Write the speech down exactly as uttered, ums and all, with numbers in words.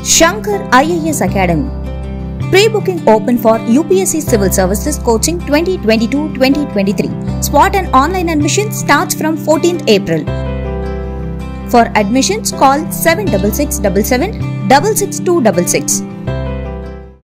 Shankar I A S Academy. Pre-booking open for U P S C Civil Services coaching twenty twenty-two twenty twenty-three. Spot and online admission starts from fourteenth April. For admissions, call seven six six seven seven six six two six six.